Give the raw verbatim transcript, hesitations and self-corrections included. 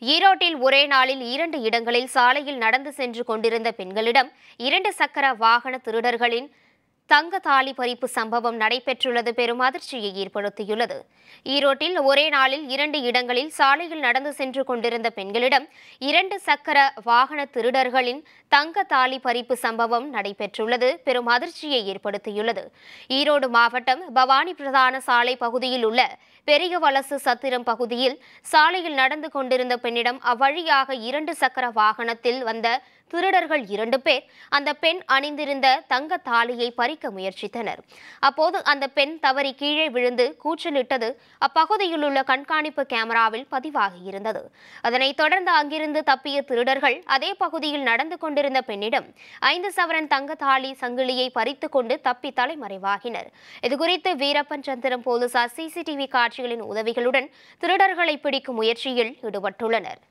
ஈரோட்டில் ஒரே நாளில் இரண்டு இடங்களில் சாலையில் நடந்து சென்று கொண்டிருந்த பெண்களிடம் இரண்டு சக்கர வாகன திருடர்களின் தங்க தாலி பறிப்பு சம்பவம் நடைபெற்றுள்ளது பெரும் அதிர்ச்சியை ஏற்படுத்தியுள்ளது. ஈரோட்டில் ஒரே நாளில் இரண்டு இடங்களில் சாலையில் நடந்து சென்று கொண்டிருந்த பெண்களிடம் இரண்டு சக்கர வாகன திருடர்களின் தங்க தாலி பறிப்பு சம்பவம் நடைபெற்றுள்ளது பெரும் அதிர்ச்சியை ஏற்படுத்தியுள்ளது. ஈரோடு மாவட்டம் பவானி பிரதான சாலை பகுதியில் உள்ள பெரிய வலசு சத்திரம் பகுதியில் சாலையில் நடந்து கொண்டிருந்த பெண்ணிடம் அவ்வழியாக இரண்டு சக்கர வாகனத்தில் வந்த திருடர்கள் இரண்டு பேர் அந்த பெண் அணிந்திருந்த தங்க தாலியை பறிக்க முயற்சித்தனர். அப்போது அந்த பெண் தவறி கீழே விழுந்து கூச்சலிட்டது அப்பகுதியில் உள்ள கண்காணிப்பு கேமராவில் பதிவாகியிருந்தது. அதனைத் தொடர்ந்து அங்கிருந்து தப்பிய திருடர்கள் அதே பகுதியில் நடந்து கொண்டிருந்த பெண்ணிடம் ஐந்து சவரன் தங்க தாலி சங்கிலியை பறித்து கொண்டு தப்பி தலைமறைவாகினர். இதுகுறித்து வீரப்பன் சந்திரம் போலீசார் சிசிடிவி காட்சிகளின் உதவிகளுடன் திருடர்களை பிடிக்கும் முயற்சியில் ஈடுபட்டுள்ளனர்.